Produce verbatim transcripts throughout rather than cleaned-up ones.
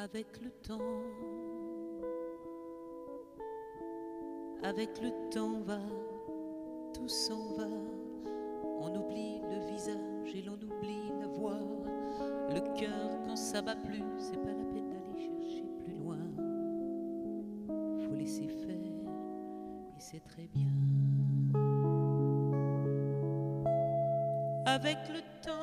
avec le temps, avec le temps va, tout s'en va, on oublie le visage et l'on oublie la voix, le cœur quand ça bat plus, c'est pas la peine d'aller chercher plus loin, faut laisser faire et c'est très bien. Avec le temps,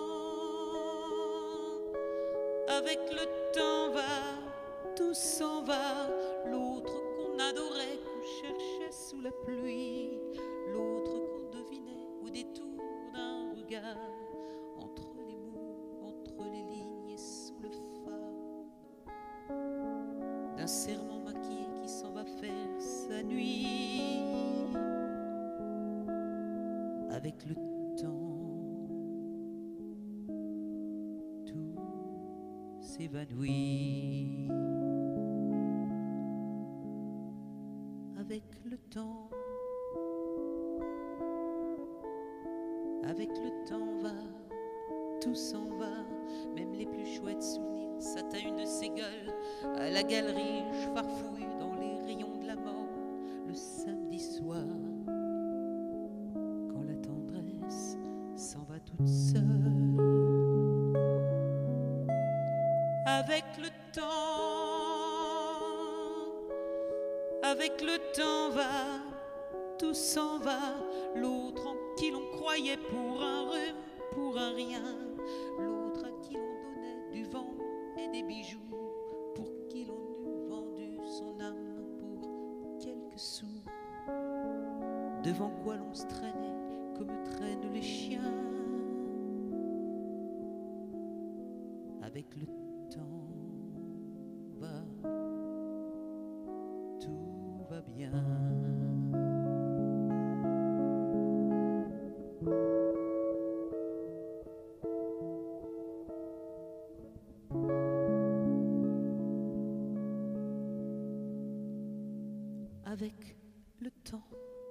avec le temps va, tout s'en va, l'autre qu'on adorait, qu'on cherchait sous la pluie, l'autre qu'on devinait au détour d'un regard, entre les mots, entre les lignes et sous le phare d'un serment maquillé qui s'en va faire sa nuit. Avec le temps, s'évanouit. Avec le temps, avec le temps va, tout s'en va, même les plus chouettes souvenirs. Ça t'a une de ces gueules à la galerie, je farfouille dans les rayons de la mort le samedi soir, quand la tendresse s'en va toute seule. Avec le temps, avec le temps va, tout s'en va, l'autre en qui l'on croyait pour un rhume, pour un rien, l'autre à qui l'on donnait du vent et des bijoux, pour qui l'on eût vendu son âme pour quelques sous, devant quoi l'on se traînait comme traînent les chiens. Avec le temps va, tout va bien. Avec le temps,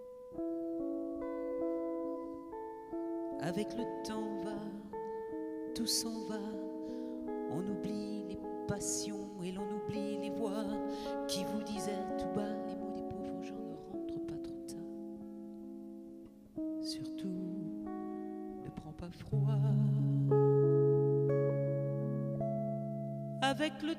avec le temps va, tout s'en va. On oublie les passions et l'on oublie les voix qui vous disaient tout bas les mots des pauvres gens, ne rentre pas trop tard. Surtout, ne prends pas froid. Avec le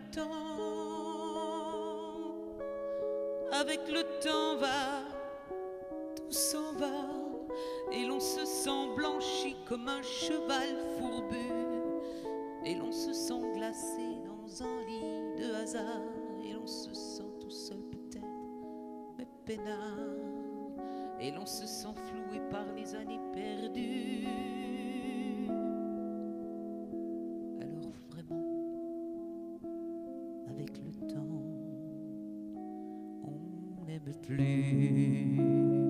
temps, avec le temps va, tout s'en va et l'on se sent blanchi comme un cheval fourbu. Et l'on se sent glacé dans un lit de hasard, et l'on se sent tout seul peut-être, mais peinard, et l'on se sent floué par les années perdues. Alors vraiment, avec le temps, on n'aime plus.